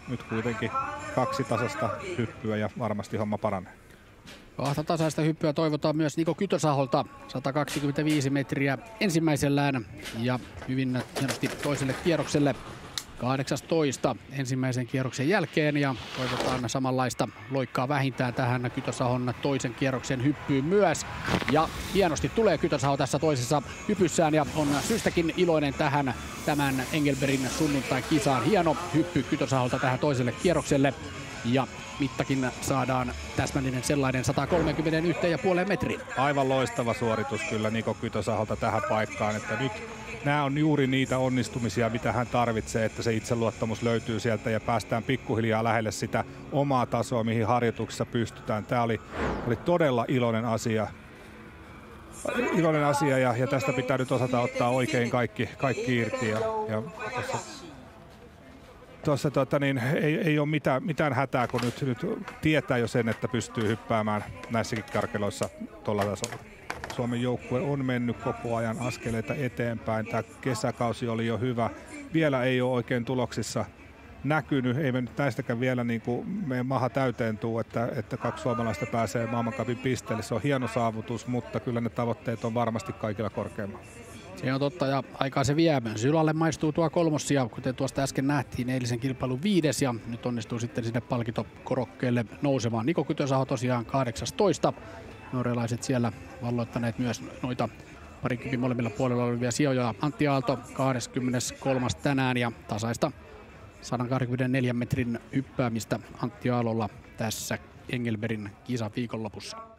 nyt kuitenkin 2 tasaista hyppyä ja varmasti homma paranee. 2 tasaista hyppyä toivotaan myös Niko Kytösaholta. 125 metriä ensimmäisellään ja hyvin hienosti toiselle kierrokselle. 18 ensimmäisen kierroksen jälkeen ja toivotaan samanlaista loikkaa vähintään tähän Kytösahon toisen kierroksen hyppyyn myös. Ja hienosti tulee Kytösaho tässä toisessa hypyssään ja on syystäkin iloinen tämän Engelbergin sunnuntain kisaan. Hieno hyppy Kytösaholta tähän toiselle kierrokselle ja mittakin saadaan täsmällinen sellainen 131,5 metriin. Aivan loistava suoritus kyllä Niko Kytösaholta tähän paikkaan, että nyt nämä on juuri niitä onnistumisia, mitä hän tarvitsee, että se itseluottamus löytyy sieltä ja päästään pikkuhiljaa lähelle sitä omaa tasoa, mihin harjoituksessa pystytään. Tämä oli todella iloinen asia ja tästä pitää nyt osata ottaa oikein kaikki irti. Ja tuossa ei ole mitään hätää, kun nyt tietää jo sen, että pystyy hyppäämään näissäkin karkeloissa tuolla tasolla. Suomen joukkue on mennyt koko ajan askeleita eteenpäin. Tämä kesäkausi oli jo hyvä. Vielä ei ole oikein tuloksissa näkynyt. Ei me nyt näistäkään vielä niin kuin meidän maha täyteen tuu, että 2 suomalaista pääsee maailmancupin pisteelle. Se on hieno saavutus, mutta kyllä ne tavoitteet on varmasti kaikilla korkeammalla. Se on totta ja aikaa se vie. Sylalle maistuu tuo 3. ja kuten tuosta äsken nähtiin, eilisen kilpailun 5. ja nyt onnistuu sitten sinne palkintokorokkeelle nousemaan. Niko Kytösaho tosiaan 18. Norjalaiset siellä valloittaneet myös noita parikympin molemmilla puolella olevia sijoja. Antti Aalto 23. tänään ja tasaista 124 metrin hyppäämistä Antti Aallolla tässä Engelbergin kisan viikonlopussa.